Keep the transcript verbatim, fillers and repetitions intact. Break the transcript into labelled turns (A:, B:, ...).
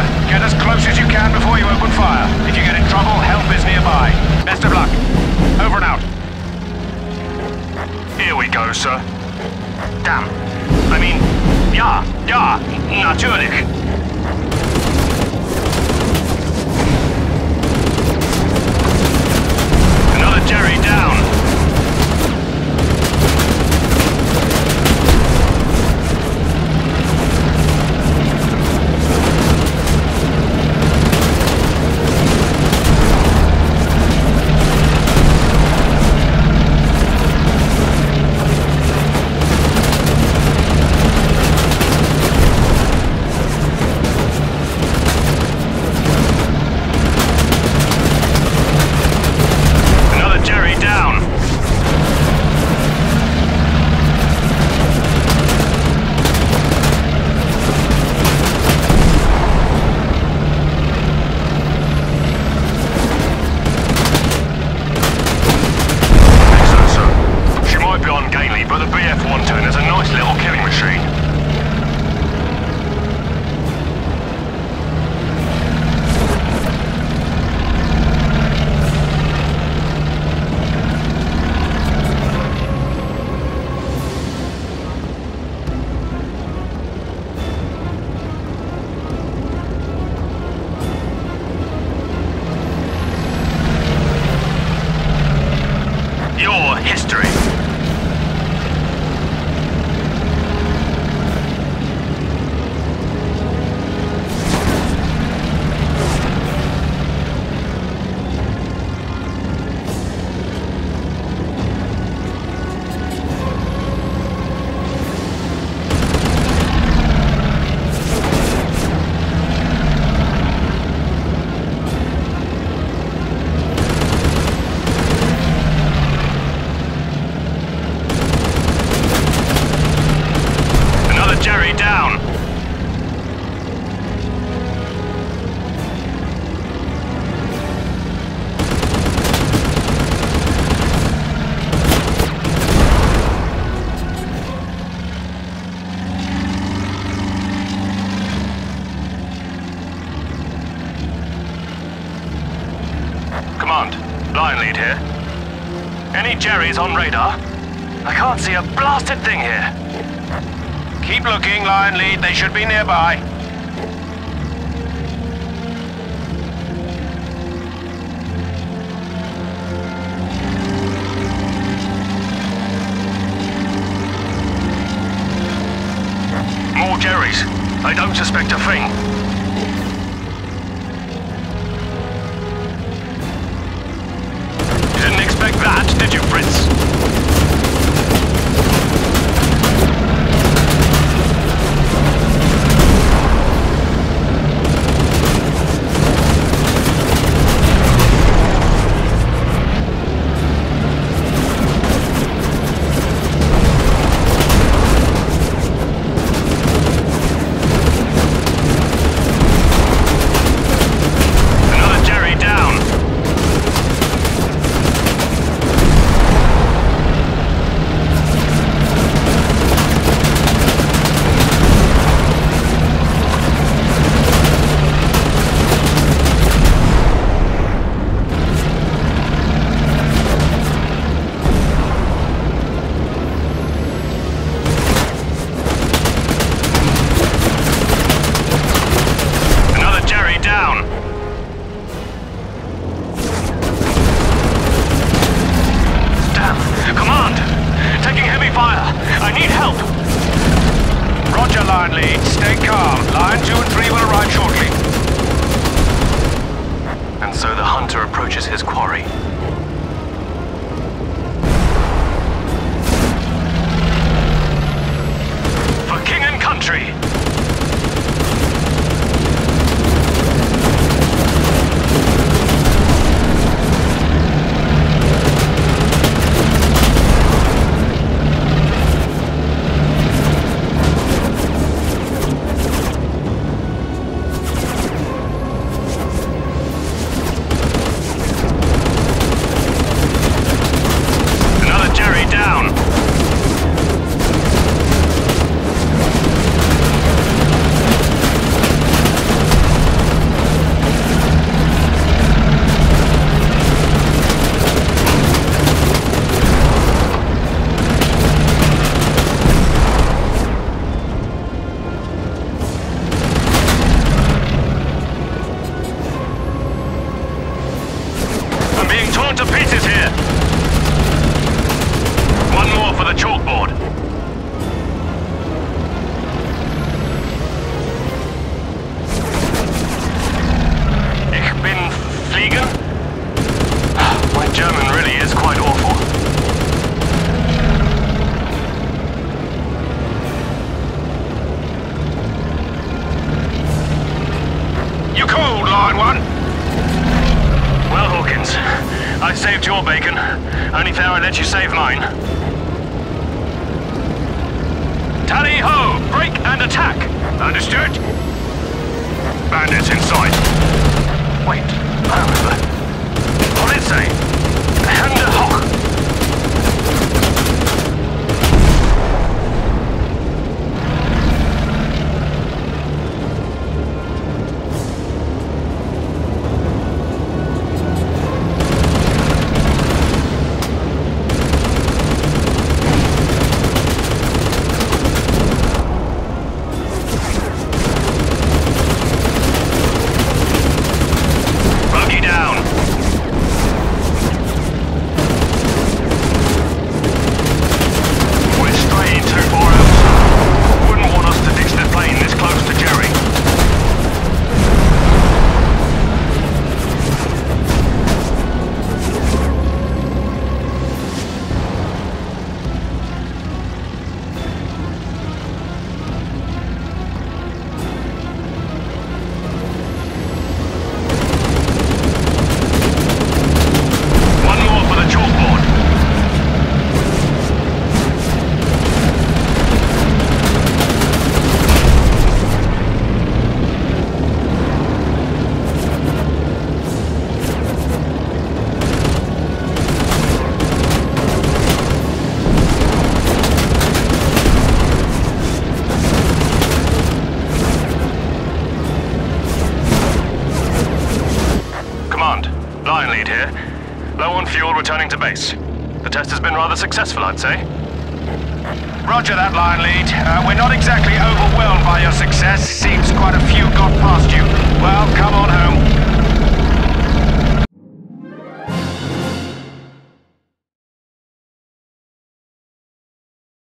A: Get as close as you can before you open fire. If you get in trouble, help is nearby. Best of luck. Over and out.
B: Here we go, sir. Damn. I mean, ja, ja, natürlich. Another Jerry down. Line lead here. Any Jerrys on radar? I can't see a blasted thing here.
A: Keep looking, line lead. They should be nearby.
B: More Jerrys. I don't suspect a thing. Didn't expect that, did you, Fritz? Approaches his quarry. For king and country!
A: You called, Line One?
B: Well, Hawkins, I saved your bacon. Only fair I let you save mine. Tally-ho! Break and attack!
A: Understood.
B: Bandits in sight. Wait, I remember. What did it say? Hände hoch! Line lead here. Low on fuel, returning to base. The test has been rather successful, I'd say.
A: Roger that, Line Lead. Uh, we're not exactly overwhelmed by your success. Seems quite a few got